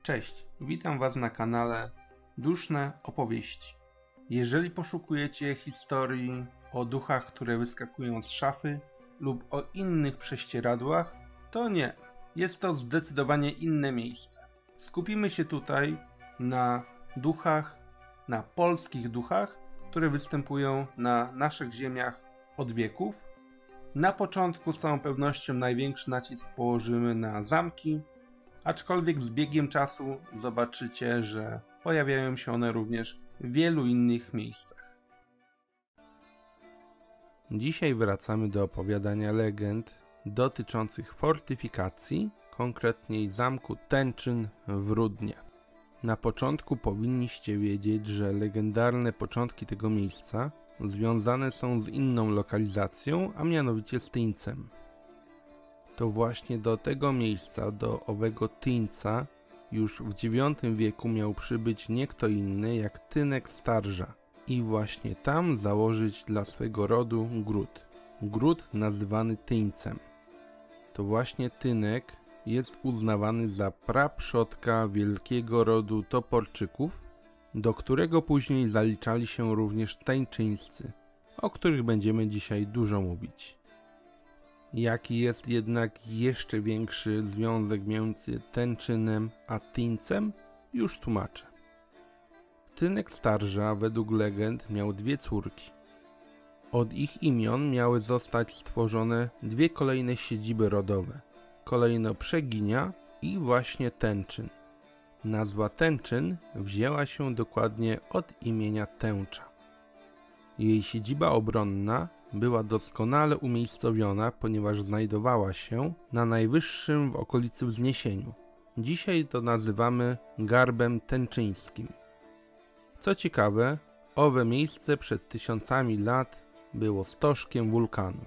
Cześć, witam Was na kanale Duszne Opowieści. Jeżeli poszukujecie historii o duchach, które wyskakują z szafy lub o innych prześcieradłach, to nie. Jest to zdecydowanie inne miejsce. Skupimy się tutaj na duchach, na polskich duchach, które występują na naszych ziemiach od wieków. Na początku z całą pewnością największy nacisk położymy na zamki, aczkolwiek z biegiem czasu zobaczycie, że pojawiają się one również w wielu innych miejscach. Dzisiaj wracamy do opowiadania legend dotyczących fortyfikacji, konkretniej zamku Tenczyn w Rudnie. Na początku powinniście wiedzieć, że legendarne początki tego miejsca związane są z inną lokalizacją, a mianowicie z Tyńcem. To właśnie do tego miejsca, do owego Tyńca, już w IX wieku miał przybyć nie kto inny jak Tynek Starża i właśnie tam założyć dla swego rodu gród. Gród nazywany Tyńcem. To właśnie Tynek jest uznawany za praprzodka wielkiego rodu Toporczyków, do którego później zaliczali się również Teńczyńscy, o których będziemy dzisiaj dużo mówić. Jaki jest jednak jeszcze większy związek między Tenczynem a Tyńcem, już tłumaczę. Tynek Starża według legend miał dwie córki. Od ich imion miały zostać stworzone dwie kolejne siedziby rodowe. Kolejno Przeginia i właśnie Tenczyn. Nazwa Tenczyn wzięła się dokładnie od imienia Tęcza. Jej siedziba obronna była doskonale umiejscowiona, ponieważ znajdowała się na najwyższym w okolicy wzniesieniu. Dzisiaj to nazywamy Garbem Tenczyńskim. Co ciekawe, owe miejsce przed tysiącami lat było stożkiem wulkanu.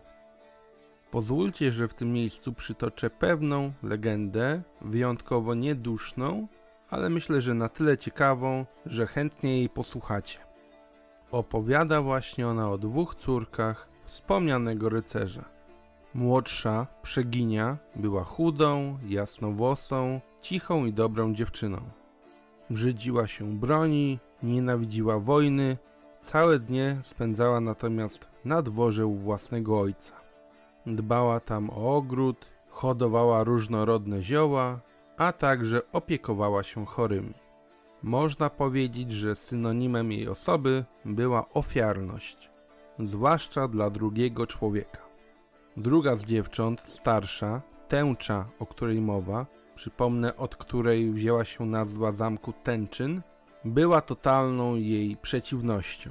Pozwólcie, że w tym miejscu przytoczę pewną legendę, wyjątkowo nieduszną, ale myślę, że na tyle ciekawą, że chętnie jej posłuchacie. Opowiada właśnie ona o dwóch córkach wspomnianego rycerza. Młodsza, Przeginia, była chudą, jasnowłosą, cichą i dobrą dziewczyną. Brzydziła się broni, nienawidziła wojny, całe dnie spędzała natomiast na dworze u własnego ojca. Dbała tam o ogród, hodowała różnorodne zioła, a także opiekowała się chorymi. Można powiedzieć, że synonimem jej osoby była ofiarność, zwłaszcza dla drugiego człowieka. Druga z dziewcząt, starsza, Tęcza, o której mowa, przypomnę, od której wzięła się nazwa zamku Tenczyn, była totalną jej przeciwnością.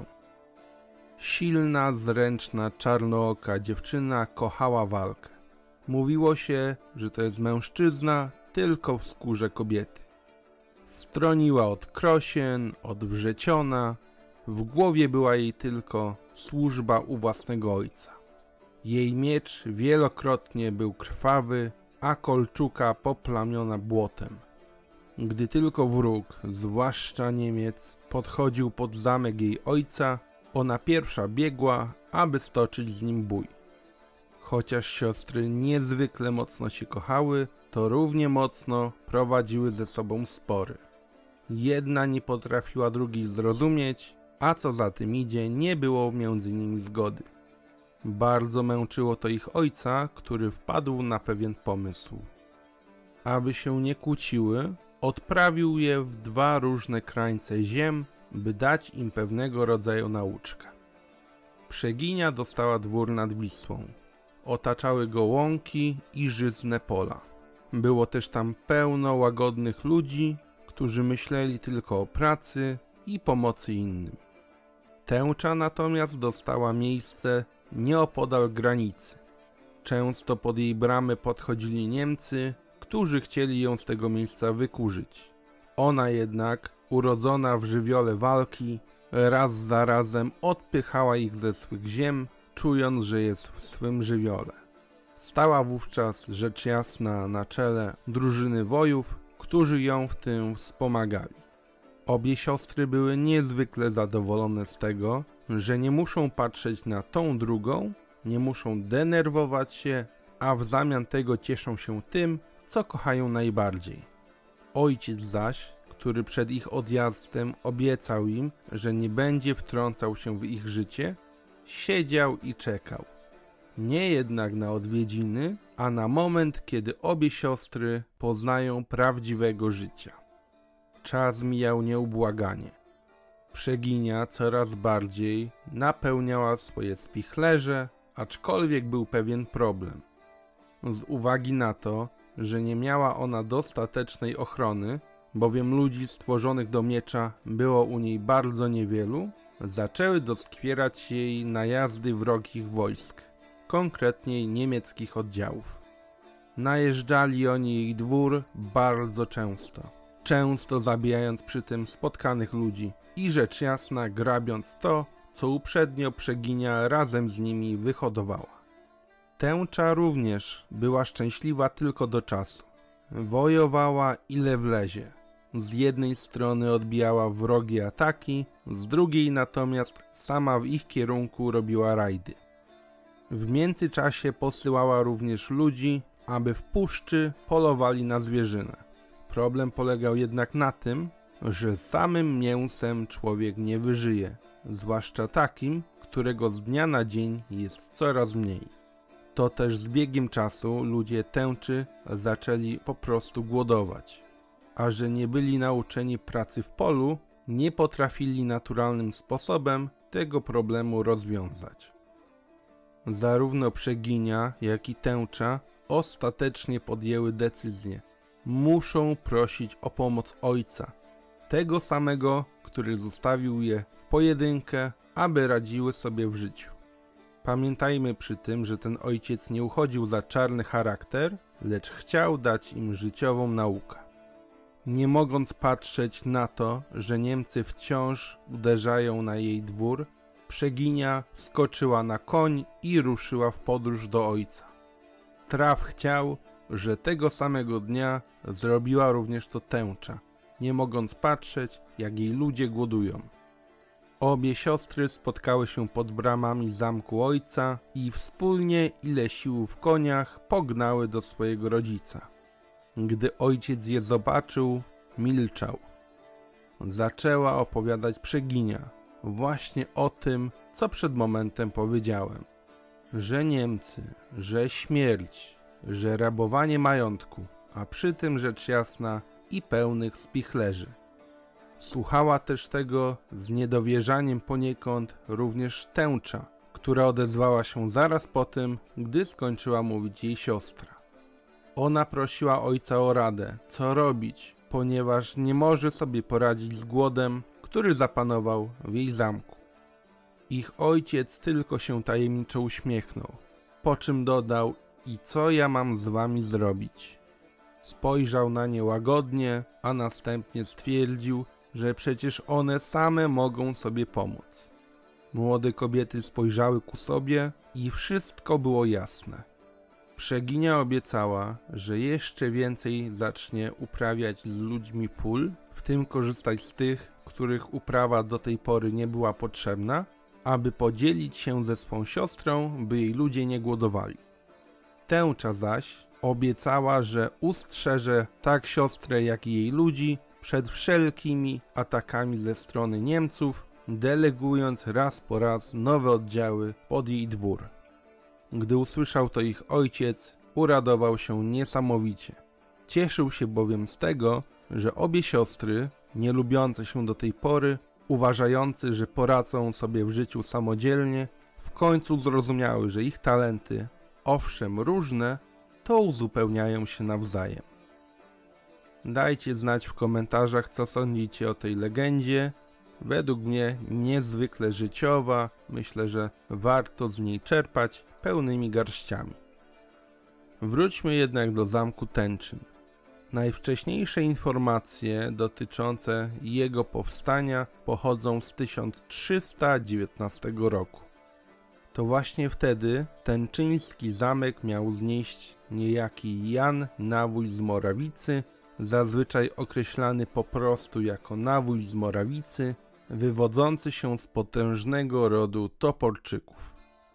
Silna, zręczna, czarnooka dziewczyna kochała walkę. Mówiło się, że to jest mężczyzna tylko w skórze kobiety. Stroniła od krosien, od wrzeciona, w głowie była jej tylko służba u własnego ojca. Jej miecz wielokrotnie był krwawy, a kolczuka poplamiona błotem. Gdy tylko wróg, zwłaszcza Niemiec, podchodził pod zamek jej ojca, ona pierwsza biegła, aby stoczyć z nim bój. Chociaż siostry niezwykle mocno się kochały, to równie mocno prowadziły ze sobą spory. Jedna nie potrafiła drugiej zrozumieć, a co za tym idzie, nie było między nimi zgody. Bardzo męczyło to ich ojca, który wpadł na pewien pomysł. Aby się nie kłóciły, odprawił je w dwa różne krańce ziem, by dać im pewnego rodzaju nauczkę. Przeginia dostała dwór nad Wisłą. Otaczały go łąki i żyzne pola. Było też tam pełno łagodnych ludzi, którzy myśleli tylko o pracy i pomocy innym. Tęcza natomiast dostała miejsce nieopodal granicy. Często pod jej bramy podchodzili Niemcy, którzy chcieli ją z tego miejsca wykurzyć. Ona jednak, urodzona w żywiole walki, raz za razem odpychała ich ze swych ziem, czując, że jest w swym żywiole. Stała wówczas, rzecz jasna, na czele drużyny wojów, którzy ją w tym wspomagali. Obie siostry były niezwykle zadowolone z tego, że nie muszą patrzeć na tą drugą, nie muszą denerwować się, a w zamian tego cieszą się tym, co kochają najbardziej. Ojciec zaś, który przed ich odjazdem obiecał im, że nie będzie wtrącał się w ich życie, siedział i czekał. Nie jednak na odwiedziny, a na moment, kiedy obie siostry poznają prawdziwego życia. Czas mijał nieubłaganie. Przeginia coraz bardziej napełniała swoje spichlerze, aczkolwiek był pewien problem. Z uwagi na to, że nie miała ona dostatecznej ochrony, bowiem ludzi stworzonych do miecza było u niej bardzo niewielu, zaczęły doskwierać jej najazdy wrogich wojsk, konkretniej niemieckich oddziałów. Najeżdżali oni jej dwór bardzo często zabijając przy tym spotkanych ludzi i rzecz jasna grabiąc to, co uprzednio Przeginia razem z nimi wyhodowała. Tęcza również była szczęśliwa tylko do czasu. Wojowała ile wlezie. Z jednej strony odbijała wrogie ataki, z drugiej natomiast sama w ich kierunku robiła rajdy. W międzyczasie posyłała również ludzi, aby w puszczy polowali na zwierzynę. Problem polegał jednak na tym, że samym mięsem człowiek nie wyżyje, zwłaszcza takim, którego z dnia na dzień jest coraz mniej. To też z biegiem czasu ludzie Tęczy zaczęli po prostu głodować, a że nie byli nauczeni pracy w polu, nie potrafili naturalnym sposobem tego problemu rozwiązać. Zarówno Przeginia, jak i Tęcza ostatecznie podjęły decyzję. Muszą prosić o pomoc ojca, tego samego, który zostawił je w pojedynkę, aby radziły sobie w życiu. Pamiętajmy przy tym, że ten ojciec nie uchodził za czarny charakter, lecz chciał dać im życiową naukę. Nie mogąc patrzeć na to, że Niemcy wciąż uderzają na jej dwór, Przeginia skoczyła na koń i ruszyła w podróż do ojca. Traf chciał, że tego samego dnia zrobiła również to Tęcza, nie mogąc patrzeć, jak jej ludzie głodują. Obie siostry spotkały się pod bramami zamku ojca i wspólnie, ile sił w koniach, pognały do swojego rodzica. Gdy ojciec je zobaczył, milczał. Zaczęła opowiadać Przeginia właśnie o tym, co przed momentem powiedziałem. Że Niemcy, że śmierć, że rabowanie majątku, a przy tym rzecz jasna i pełnych spichlerzy. Słuchała też tego z niedowierzaniem poniekąd również Tęcza, która odezwała się zaraz po tym, gdy skończyła mówić jej siostra. Ona prosiła ojca o radę, co robić, ponieważ nie może sobie poradzić z głodem, który zapanował w jej zamku. Ich ojciec tylko się tajemniczo uśmiechnął, po czym dodał: i co ja mam z wami zrobić? Spojrzał na nie łagodnie, a następnie stwierdził, że przecież one same mogą sobie pomóc. Młode kobiety spojrzały ku sobie i wszystko było jasne. Przeginia obiecała, że jeszcze więcej zacznie uprawiać z ludźmi pól, w tym korzystać z tych, których uprawa do tej pory nie była potrzebna, aby podzielić się ze swą siostrą, by jej ludzie nie głodowali. Tęcza zaś obiecała, że ustrzeże tak siostrę, jak i jej ludzi przed wszelkimi atakami ze strony Niemców, delegując raz po raz nowe oddziały pod jej dwór. Gdy usłyszał to ich ojciec, uradował się niesamowicie. Cieszył się bowiem z tego, że obie siostry, nie lubiące się do tej pory, uważający, że poradzą sobie w życiu samodzielnie, w końcu zrozumiały, że ich talenty, owszem różne, to uzupełniają się nawzajem. Dajcie znać w komentarzach, co sądzicie o tej legendzie. Według mnie niezwykle życiowa, myślę, że warto z niej czerpać pełnymi garściami. Wróćmy jednak do zamku Tęczyn. Najwcześniejsze informacje dotyczące jego powstania pochodzą z 1319 roku. To właśnie wtedy tęczyński zamek miał znieść niejaki Jan Nawój z Morawicy, zazwyczaj określany po prostu jako Nawój z Morawicy, wywodzący się z potężnego rodu Toporczyków.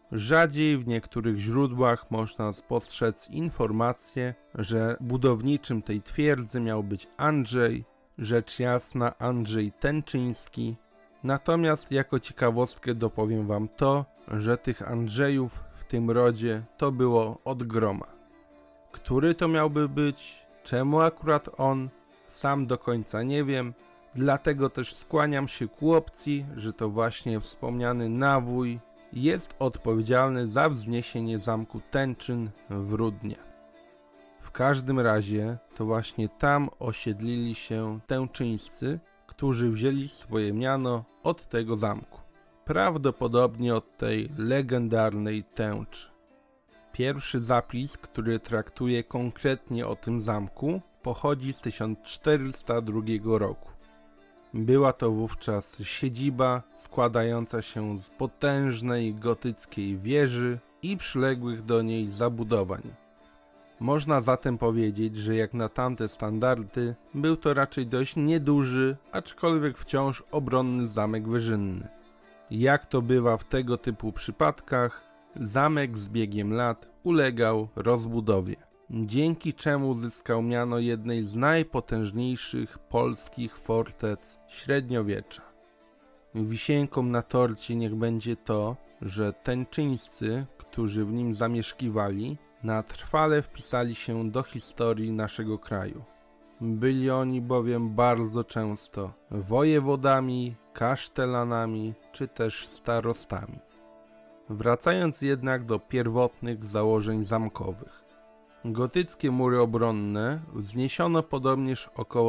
Rzadziej w niektórych źródłach można spostrzec informację, że budowniczym tej twierdzy miał być Andrzej, rzecz jasna Andrzej Tęczyński. Natomiast jako ciekawostkę dopowiem wam to, że tych Andrzejów w tym rodzie to było od groma. Który to miałby być? Czemu akurat on? Sam do końca nie wiem. Dlatego też skłaniam się ku opcji, że to właśnie wspomniany nawój jest odpowiedzialny za wzniesienie zamku Tęczyn w Rudnie. W każdym razie to właśnie tam osiedlili się Tęczyńscy, którzy wzięli swoje miano od tego zamku. Prawdopodobnie od tej legendarnej tęczy. Pierwszy zapis, który traktuje konkretnie o tym zamku, pochodzi z 1402 roku. Była to wówczas siedziba składająca się z potężnej gotyckiej wieży i przyległych do niej zabudowań. Można zatem powiedzieć, że jak na tamte standardy był to raczej dość nieduży, aczkolwiek wciąż obronny zamek wyżynny. Jak to bywa w tego typu przypadkach, zamek z biegiem lat ulegał rozbudowie, dzięki czemu zyskał miano jednej z najpotężniejszych polskich fortec średniowiecza. Wisienką na torcie niech będzie to, że Tęczyńscy, którzy w nim zamieszkiwali, na trwale wpisali się do historii naszego kraju. Byli oni bowiem bardzo często wojewodami, kasztelanami czy też starostami. Wracając jednak do pierwotnych założeń zamkowych. Gotyckie mury obronne wzniesiono podobnież około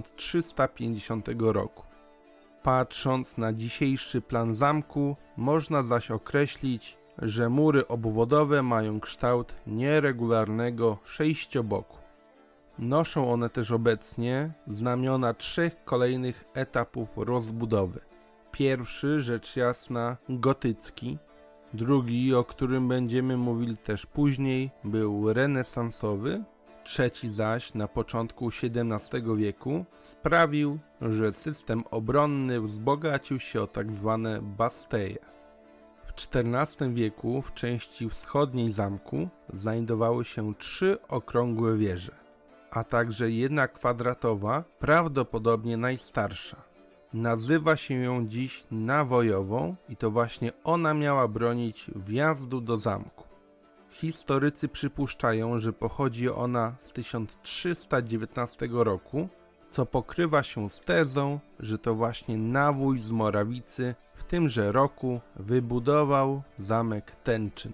1350 roku. Patrząc na dzisiejszy plan zamku, można zaś określić, że mury obwodowe mają kształt nieregularnego sześcioboku. Noszą one też obecnie znamiona 3 kolejnych etapów rozbudowy. Pierwszy, rzecz jasna, gotycki. Drugi, o którym będziemy mówili też później, był renesansowy. Trzeci zaś, na początku XVII wieku, sprawił, że system obronny wzbogacił się o tak zwane basteje. W XIV wieku w części wschodniej zamku znajdowały się 3 okrągłe wieże, a także jedna kwadratowa, prawdopodobnie najstarsza. Nazywa się ją dziś nawojową i to właśnie ona miała bronić wjazdu do zamku. Historycy przypuszczają, że pochodzi ona z 1319 roku, co pokrywa się z tezą, że to właśnie nawój z Morawicy w tymże roku wybudował zamek Tęczyn.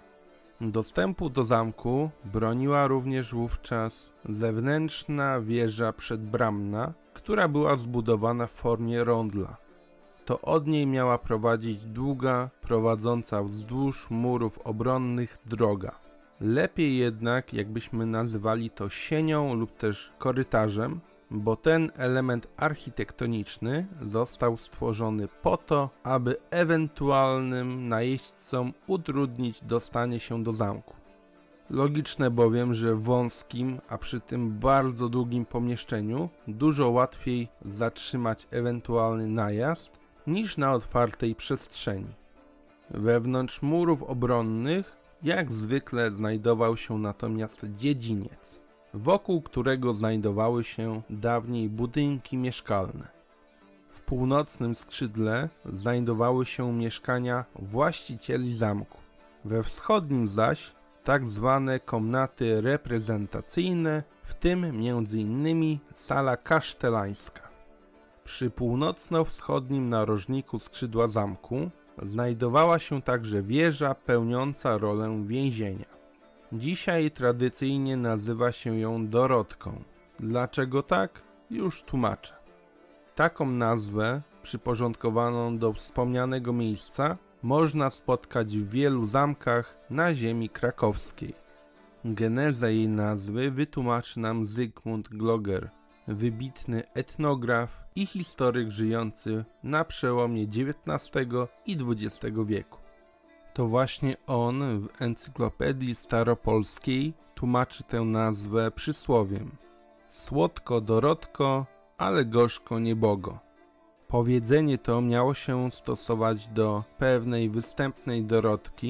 Dostępu do zamku broniła również wówczas zewnętrzna wieża przedbramna, która była zbudowana w formie rondla. To od niej miała prowadzić długa, prowadząca wzdłuż murów obronnych droga. Lepiej jednak, jakbyśmy nazywali to sienią lub też korytarzem, bo ten element architektoniczny został stworzony po to, aby ewentualnym najeźdźcom utrudnić dostanie się do zamku. Logiczne bowiem, że w wąskim, a przy tym bardzo długim pomieszczeniu dużo łatwiej zatrzymać ewentualny najazd niż na otwartej przestrzeni. Wewnątrz murów obronnych jak zwykle znajdował się natomiast dziedziniec, wokół którego znajdowały się dawniej budynki mieszkalne. W północnym skrzydle znajdowały się mieszkania właścicieli zamku, we wschodnim zaś tak zwane komnaty reprezentacyjne, w tym m.in. sala kasztelańska. Przy północno-wschodnim narożniku skrzydła zamku znajdowała się także wieża pełniąca rolę więzienia. Dzisiaj tradycyjnie nazywa się ją Dorotką. Dlaczego tak? Już tłumaczę. Taką nazwę, przyporządkowaną do wspomnianego miejsca, można spotkać w wielu zamkach na ziemi krakowskiej. Genezę jej nazwy wytłumaczy nam Zygmunt Gloger, wybitny etnograf i historyk żyjący na przełomie XIX i XX wieku. To właśnie on w Encyklopedii Staropolskiej tłumaczy tę nazwę przysłowiem: słodko Dorotko, ale gorzko niebogo. Powiedzenie to miało się stosować do pewnej występnej Dorotki,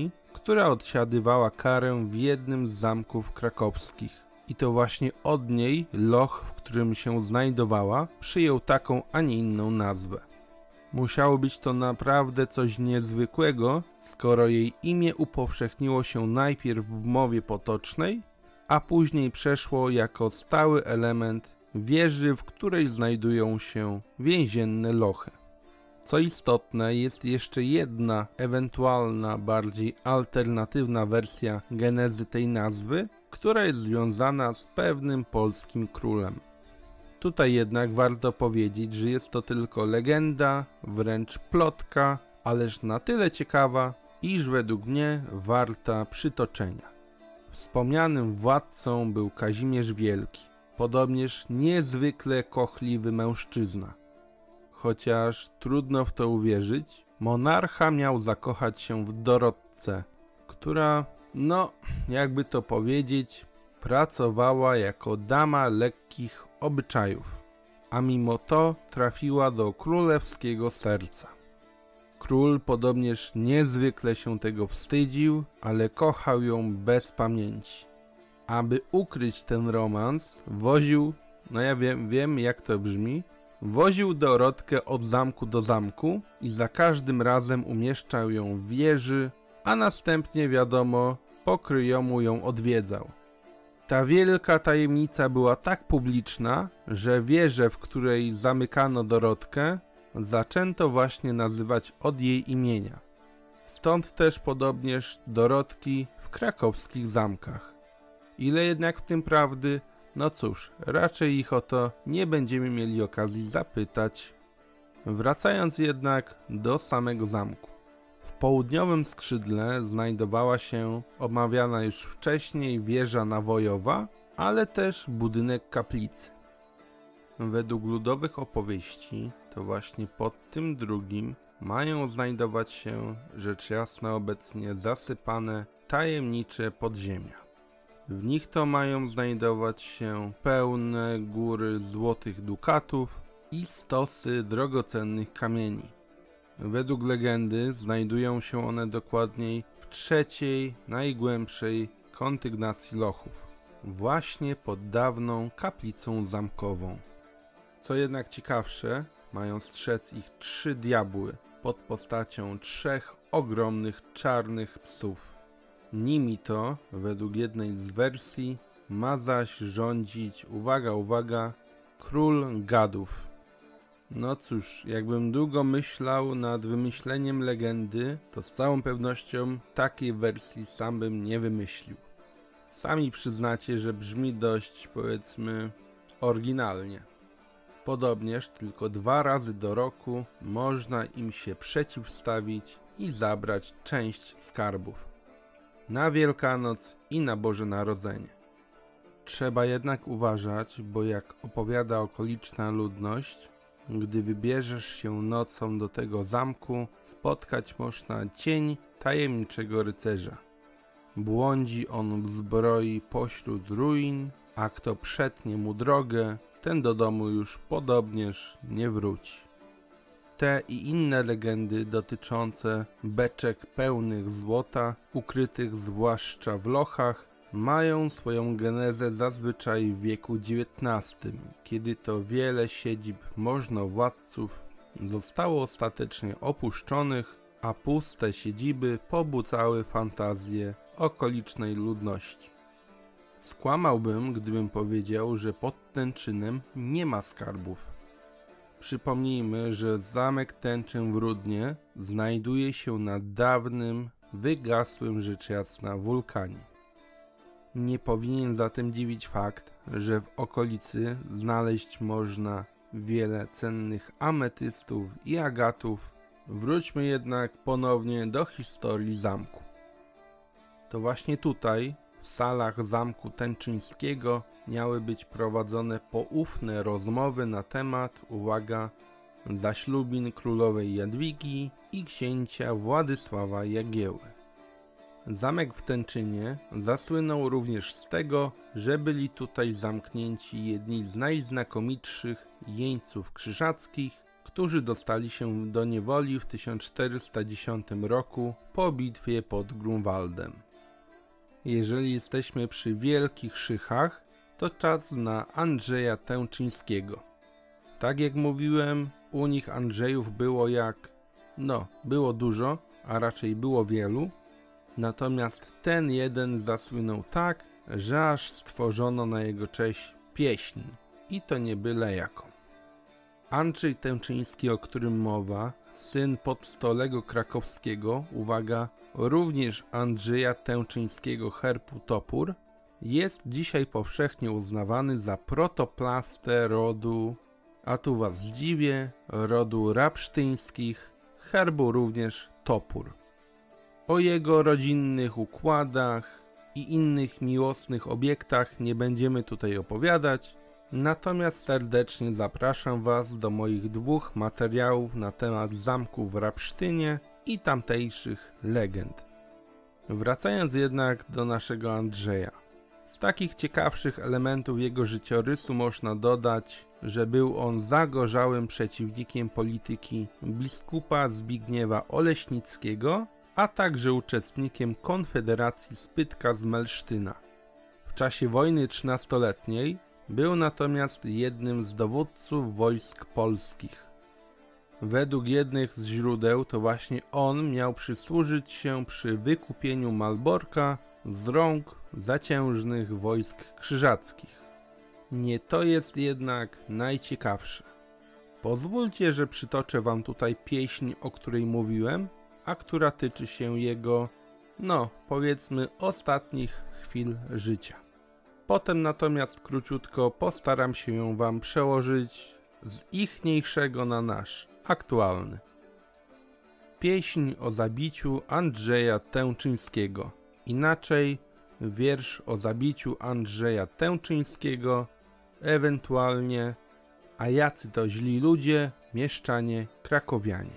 która odsiadywała karę w jednym z zamków krakowskich. I to właśnie od niej loch, w którym się znajdowała, przyjął taką, a nie inną nazwę. Musiało być to naprawdę coś niezwykłego, skoro jej imię upowszechniło się najpierw w mowie potocznej, a później przeszło jako stały element wieży, w której znajdują się więzienne lochy. Co istotne, jest jeszcze jedna ewentualna, bardziej alternatywna wersja genezy tej nazwy, która jest związana z pewnym polskim królem. Tutaj jednak warto powiedzieć, że jest to tylko legenda, wręcz plotka, ależ na tyle ciekawa, iż według mnie warta przytoczenia. Wspomnianym władcą był Kazimierz Wielki, podobnież niezwykle kochliwy mężczyzna. Chociaż trudno w to uwierzyć, monarcha miał zakochać się w Dorotce, która, jakby to powiedzieć, pracowała jako dama lekkich obyczajów, a mimo to trafiła do królewskiego serca. Król podobnież niezwykle się tego wstydził, ale kochał ją bez pamięci. Aby ukryć ten romans, woził, ja wiem jak to brzmi, woził Dorotkę od zamku do zamku i za każdym razem umieszczał ją w wieży, a następnie, wiadomo, pokryjomu ją odwiedzał. Ta wielka tajemnica była tak publiczna, że wieżę, w której zamykano Dorotkę, zaczęto właśnie nazywać od jej imienia. Stąd też podobnież Dorotki w krakowskich zamkach. Ile jednak w tym prawdy? No cóż, raczej ich o to nie będziemy mieli okazji zapytać. Wracając jednak do samego zamku. W południowym skrzydle znajdowała się omawiana już wcześniej wieża nawojowa, ale też budynek kaplicy. Według ludowych opowieści to właśnie pod tym drugim mają znajdować się, rzecz jasna obecnie zasypane, tajemnicze podziemia. W nich to mają znajdować się pełne góry złotych dukatów i stosy drogocennych kamieni. Według legendy znajdują się one dokładniej w trzeciej, najgłębszej kondygnacji lochów, właśnie pod dawną kaplicą zamkową. Co jednak ciekawsze, mają strzec ich 3 diabły pod postacią 3 ogromnych czarnych psów. Nimi to, według jednej z wersji, ma zaś rządzić, uwaga, król gadów. No cóż, jakbym długo myślał nad wymyśleniem legendy, to z całą pewnością takiej wersji sam bym nie wymyślił. Sami przyznacie, że brzmi dość, powiedzmy, oryginalnie. Podobnież tylko 2 razy do roku można im się przeciwstawić i zabrać część skarbów. Na Wielkanoc i na Boże Narodzenie. Trzeba jednak uważać, bo jak opowiada okoliczna ludność, gdy wybierzesz się nocą do tego zamku, spotkać można cień tajemniczego rycerza. Błądzi on w zbroi pośród ruin, a kto przetnie mu drogę, ten do domu już podobnież nie wróci. Te i inne legendy dotyczące beczek pełnych złota, ukrytych zwłaszcza w lochach, mają swoją genezę zazwyczaj w wieku XIX, kiedy to wiele siedzib możnowładców zostało ostatecznie opuszczonych, a puste siedziby pobucały fantazję okolicznej ludności. Skłamałbym, gdybym powiedział, że pod Tęczynem nie ma skarbów. Przypomnijmy, że zamek Tęczyn w Rudnie znajduje się na dawnym, wygasłym rzecz jasna wulkanie. Nie powinien zatem dziwić fakt, że w okolicy znaleźć można wiele cennych ametystów i agatów. Wróćmy jednak ponownie do historii zamku. To właśnie tutaj, w salach zamku tęczyńskiego, miały być prowadzone poufne rozmowy na temat, uwaga, zaślubin królowej Jadwigi i księcia Władysława Jagieły. Zamek w Tęczynie zasłynął również z tego, że byli tutaj zamknięci jedni z najznakomitszych jeńców krzyżackich, którzy dostali się do niewoli w 1410 roku po bitwie pod Grunwaldem. Jeżeli jesteśmy przy wielkich szychach, to czas na Andrzeja Tęczyńskiego. Tak jak mówiłem, u nich Andrzejów było było dużo, a raczej było wielu. Natomiast ten jeden zasłynął tak, że aż stworzono na jego cześć pieśń. I to nie byle jaką. Andrzej Tęczyński, o którym mowa, syn podstolego krakowskiego, uwaga, również Andrzeja Tęczyńskiego herbu Topór, jest dzisiaj powszechnie uznawany za protoplastę rodu, a tu was zdziwię, rodu Rapsztyńskich, herbu również Topór. O jego rodzinnych układach i innych miłosnych obiektach nie będziemy tutaj opowiadać, natomiast serdecznie zapraszam was do moich 2 materiałów na temat zamku w Rapsztynie i tamtejszych legend. Wracając jednak do naszego Andrzeja. Z takich ciekawszych elementów jego życiorysu można dodać, że był on zagorzałym przeciwnikiem polityki biskupa Zbigniewa Oleśnickiego, a także uczestnikiem Konfederacji Spytka z Melsztyna. W czasie wojny 13-letniej był natomiast jednym z dowódców wojsk polskich. Według jednych z źródeł to właśnie on miał przysłużyć się przy wykupieniu Malborka z rąk zaciężnych wojsk krzyżackich. Nie to jest jednak najciekawsze. Pozwólcie, że przytoczę wam tutaj pieśń, o której mówiłem, a która tyczy się jego, powiedzmy, ostatnich chwil życia. Potem natomiast króciutko postaram się ją wam przełożyć z ichniejszego na nasz, aktualny. Pieśń o zabiciu Andrzeja Tęczyńskiego. Inaczej wiersz o zabiciu Andrzeja Tęczyńskiego, ewentualnie a jacy to źli ludzie, mieszczanie, krakowianie.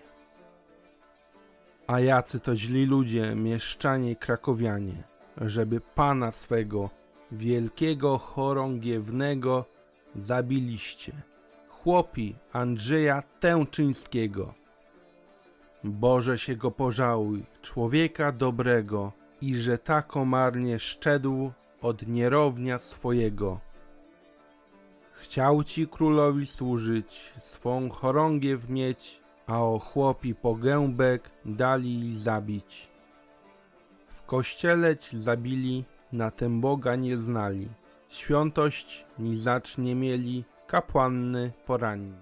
A jacy to źli ludzie, mieszczanie, krakowianie, żeby pana swego, wielkiego chorągiewnego, zabiliście, chłopi Andrzeja Tęczyńskiego. Boże się go pożałuj, człowieka dobrego, i że tako marnie szczedł od nierownia swojego. Chciał ci królowi służyć, swą chorągiew mieć, a o chłopi pogębek dali zabić. W kościele ci zabili, na tem Boga nie znali, świątość ni zacz nie mieli, kapłanny poranni.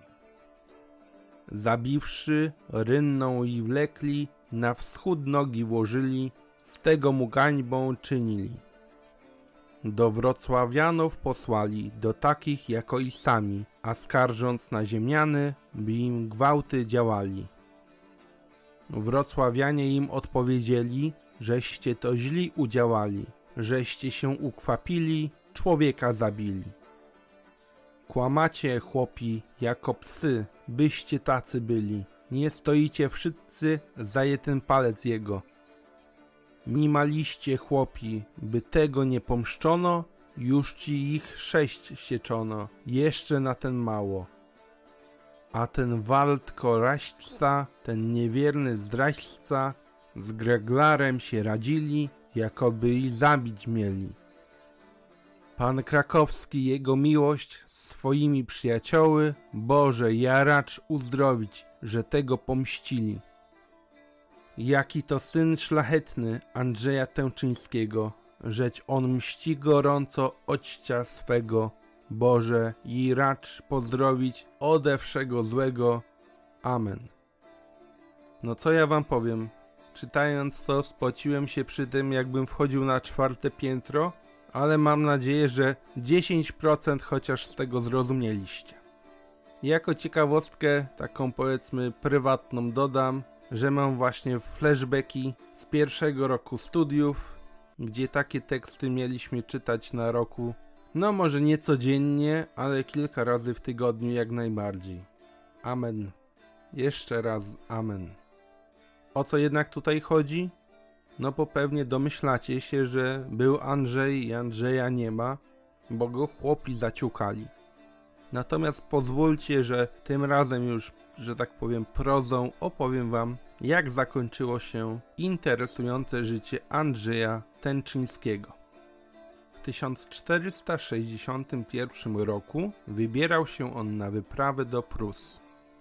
Zabiwszy, rynną i wlekli, na wschód nogi włożyli, z tego mu gańbą czynili. Do wrocławianów posłali, do takich jako i sami, a skarżąc na ziemiany, by im gwałty działali. Wrocławianie im odpowiedzieli, żeście to źli udziałali, żeście się ukwapili, człowieka zabili. Kłamacie, chłopi, jako psy, byście tacy byli, nie stoicie wszyscy za jeden palec jego. Mimaliście, chłopi, by tego nie pomszczono, już ci ich 6 sieczono, jeszcze na ten mało. A ten Waldko Raśćca, ten niewierny zdraźca, z Greglarem się radzili, jakoby i zabić mieli. Pan Krakowski, jego miłość, swoimi przyjacioły, Boże, ja racz uzdrowić, że tego pomścili. Jaki to syn szlachetny Andrzeja Tęczyńskiego, żeć on mści gorąco ojca swego, Boże, i racz pozdrowić ode wszego złego. Amen. No co ja wam powiem, czytając to spociłem się przy tym, jakbym wchodził na 4. piętro, ale mam nadzieję, że 10% chociaż z tego zrozumieliście. Jako ciekawostkę, taką powiedzmy prywatną dodam, że mam właśnie flashbacki z 1. roku studiów, gdzie takie teksty mieliśmy czytać na roku, no może nie codziennie, ale kilka razy w tygodniu jak najbardziej. Amen. Jeszcze raz amen. O co jednak tutaj chodzi? No bo pewnie domyślacie się, że był Andrzej i Andrzeja nie ma, bo go chłopi zaciukali. Natomiast pozwólcie, że tym razem już, że tak powiem, prozą opowiem wam, jak zakończyło się interesujące życie Andrzeja Tęczyńskiego. W 1461 roku wybierał się on na wyprawę do Prus.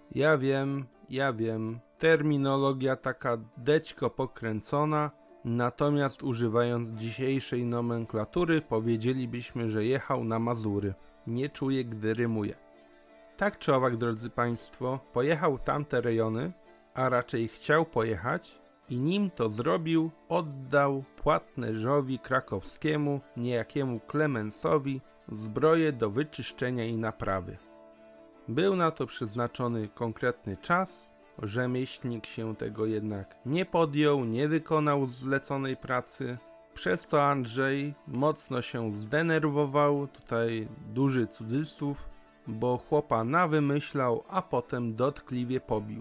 Ja wiem, terminologia taka dećko pokręcona, natomiast używając dzisiejszej nomenklatury powiedzielibyśmy, że jechał na Mazury. Nie czuję, gdy rymuje. Tak czy owak, drodzy Państwo, pojechał tamte rejony, a raczej chciał pojechać i nim to zrobił, oddał płatnerzowi krakowskiemu, niejakiemu Klemensowi, zbroję do wyczyszczenia i naprawy. Był na to przeznaczony konkretny czas, rzemieślnik się tego jednak nie podjął, nie wykonał zleconej pracy, przez co Andrzej mocno się zdenerwował, tutaj duży cudzysłów, bo chłopa nawymyślał, a potem dotkliwie pobił.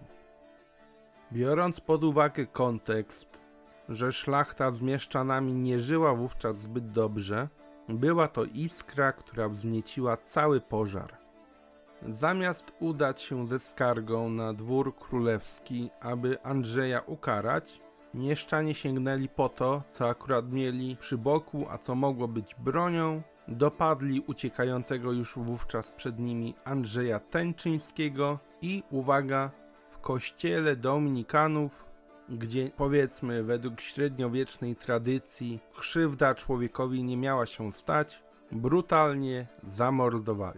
Biorąc pod uwagę kontekst, że szlachta z mieszczanami nie żyła wówczas zbyt dobrze, była to iskra, która wznieciła cały pożar. Zamiast udać się ze skargą na dwór królewski, aby Andrzeja ukarać, mieszczanie sięgnęli po to, co akurat mieli przy boku, a co mogło być bronią, dopadli uciekającego już wówczas przed nimi Andrzeja Tęczyńskiego i, uwaga, w kościele dominikanów, gdzie powiedzmy według średniowiecznej tradycji krzywda człowiekowi nie miała się stać, brutalnie zamordowali.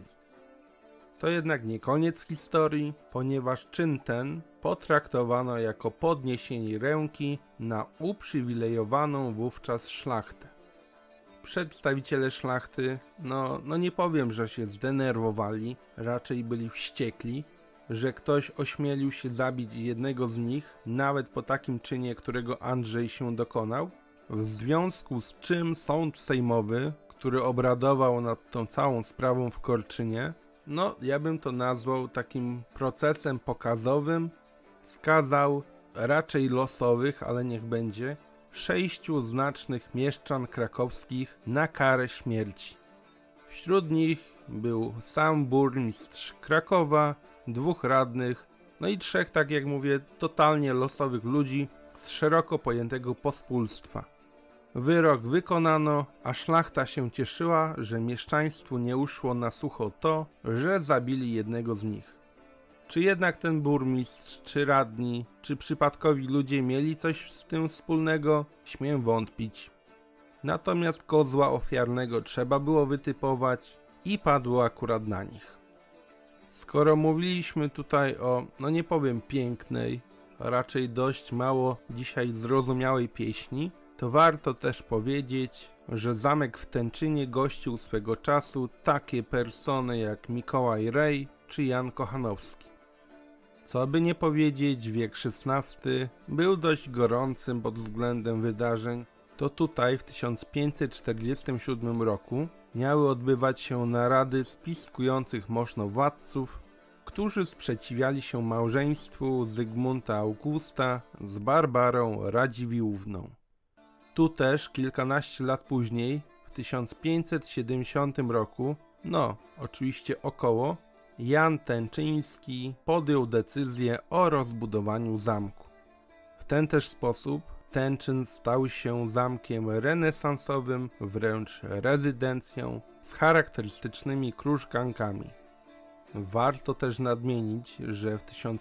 To jednak nie koniec historii, ponieważ czyn ten potraktowano jako podniesienie ręki na uprzywilejowaną wówczas szlachtę. Przedstawiciele szlachty, no nie powiem, że się zdenerwowali, raczej byli wściekli, że ktoś ośmielił się zabić jednego z nich, nawet po takim czynie, którego Andrzej się dokonał, w związku z czym sąd sejmowy, który obradował nad tą całą sprawą w Korczynie, ja bym to nazwał takim procesem pokazowym, skazał raczej losowych, ale niech będzie, 6 znacznych mieszczan krakowskich na karę śmierci. Wśród nich był sam burmistrz Krakowa, 2 radnych, i 3, tak jak mówię, totalnie losowych ludzi z szeroko pojętego pospólstwa. Wyrok wykonano, a szlachta się cieszyła, że mieszczaństwu nie uszło na sucho to, że zabili jednego z nich. Czy jednak ten burmistrz, czy radni, czy przypadkowi ludzie mieli coś z tym wspólnego? Śmiem wątpić. Natomiast kozła ofiarnego trzeba było wytypować i padło akurat na nich. Skoro mówiliśmy tutaj o, nie powiem pięknej, a raczej dość mało dzisiaj zrozumiałej pieśni, to warto też powiedzieć, że zamek w Tęczynie gościł swego czasu takie persony jak Mikołaj Rej czy Jan Kochanowski. Co by nie powiedzieć, wiek XVI był dość gorącym pod względem wydarzeń, to tutaj w 1547 roku miały odbywać się narady spiskujących możnowładców, którzy sprzeciwiali się małżeństwu Zygmunta Augusta z Barbarą Radziwiłłówną. Tu też kilkanaście lat później, w 1570 roku, oczywiście około, Jan Tęczyński podjął decyzję o rozbudowaniu zamku. W ten też sposób Tęczyn stał się zamkiem renesansowym, wręcz rezydencją z charakterystycznymi krużgankami. Warto też nadmienić, że w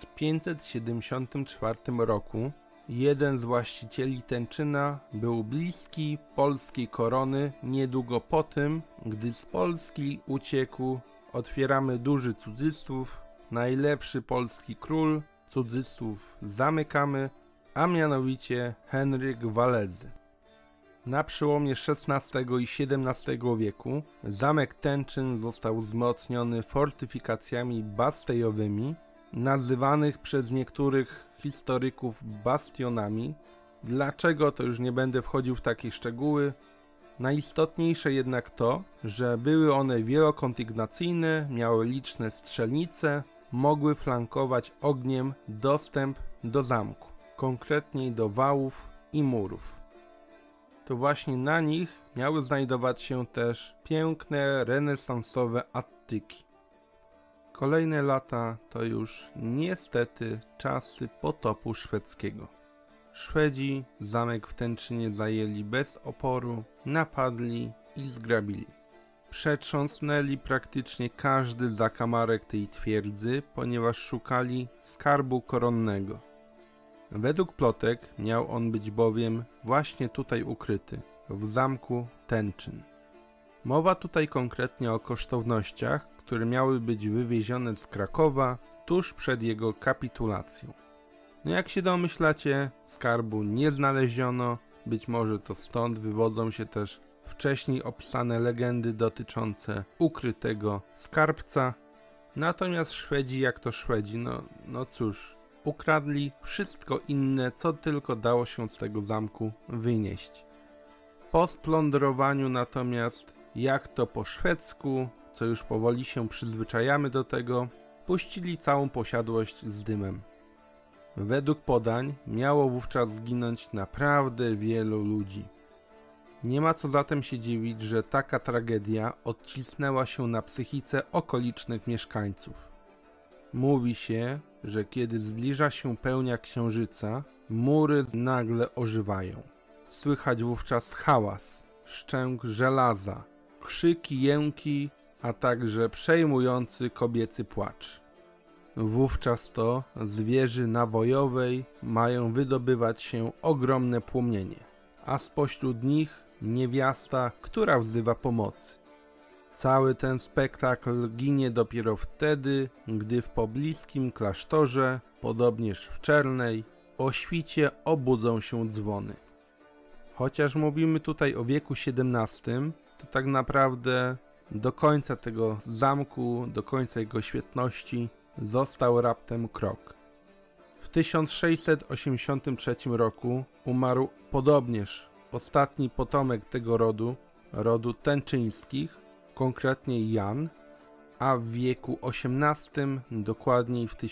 1574 roku jeden z właścicieli Tęczyna był bliski polskiej korony niedługo po tym, gdy z Polski uciekł, otwieramy duży cudzysłów, najlepszy polski król, cudzysłów zamykamy, a mianowicie Henryk Walezy. Na przełomie XVI i XVII wieku zamek Tęczyn został wzmocniony fortyfikacjami bastejowymi, nazywanych przez niektórych historyków bastionami. Dlaczego, to już nie będę wchodził w takie szczegóły. Najistotniejsze jednak to, że były one wielokondygnacyjne, miały liczne strzelnice, mogły flankować ogniem dostęp do zamku, konkretniej do wałów i murów. To właśnie na nich miały znajdować się też piękne, renesansowe attyki. Kolejne lata to już niestety czasy potopu szwedzkiego. Szwedzi zamek w Tenczynie zajęli bez oporu, napadli i zgrabili. Przetrząsnęli praktycznie każdy zakamarek tej twierdzy, ponieważ szukali skarbu koronnego. Według plotek miał on być bowiem właśnie tutaj ukryty, w zamku Tenczyn. Mowa tutaj konkretnie o kosztownościach, które miały być wywiezione z Krakowa tuż przed jego kapitulacją. No jak się domyślacie, skarbu nie znaleziono, być może to stąd wywodzą się też wcześniej opisane legendy dotyczące ukrytego skarbca. Natomiast Szwedzi, jak to Szwedzi, no cóż, ukradli wszystko inne, co tylko dało się z tego zamku wynieść. Po splądrowaniu natomiast, jak to po szwedzku, co już powoli się przyzwyczajamy do tego, puścili całą posiadłość z dymem. Według podań miało wówczas zginąć naprawdę wielu ludzi. Nie ma co zatem się dziwić, że taka tragedia odcisnęła się na psychice okolicznych mieszkańców. Mówi się, że kiedy zbliża się pełnia księżyca, mury nagle ożywają. Słychać wówczas hałas, szczęk żelaza, krzyki, jęki, a także przejmujący kobiecy płacz. Wówczas to z wieży nawojowej mają wydobywać się ogromne płomienie, a spośród nich niewiasta, która wzywa pomocy. Cały ten spektakl ginie dopiero wtedy, gdy w pobliskim klasztorze, podobnież w Czernej, o świcie obudzą się dzwony. Chociaż mówimy tutaj o wieku XVII, to tak naprawdę do końca tego zamku, do końca jego świetności został raptem krok. W 1683 roku umarł podobnież ostatni potomek tego rodu Tenczyńskich, konkretnie Jan, a w wieku XVIII, dokładniej w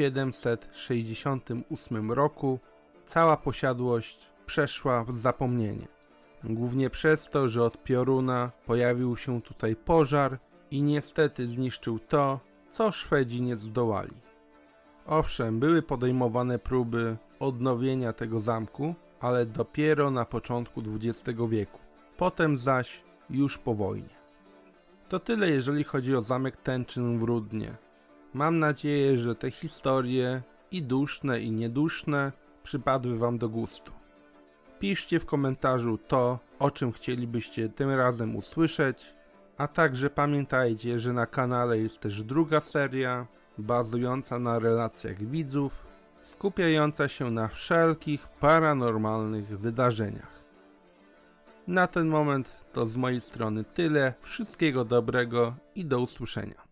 1768 roku, cała posiadłość przeszła w zapomnienie. Głównie przez to, że od pioruna pojawił się tutaj pożar i niestety zniszczył to, co Szwedzi nie zdołali. Owszem, były podejmowane próby odnowienia tego zamku, ale dopiero na początku XX wieku. Potem zaś już po wojnie. To tyle, jeżeli chodzi o zamek Tenczyn w Rudnie. Mam nadzieję, że te historie, i duszne, i nieduszne, przypadły wam do gustu. Piszcie w komentarzu to, o czym chcielibyście tym razem usłyszeć, a także pamiętajcie, że na kanale jest też druga seria, bazująca na relacjach widzów, skupiająca się na wszelkich paranormalnych wydarzeniach. Na ten moment to z mojej strony tyle, wszystkiego dobrego i do usłyszenia.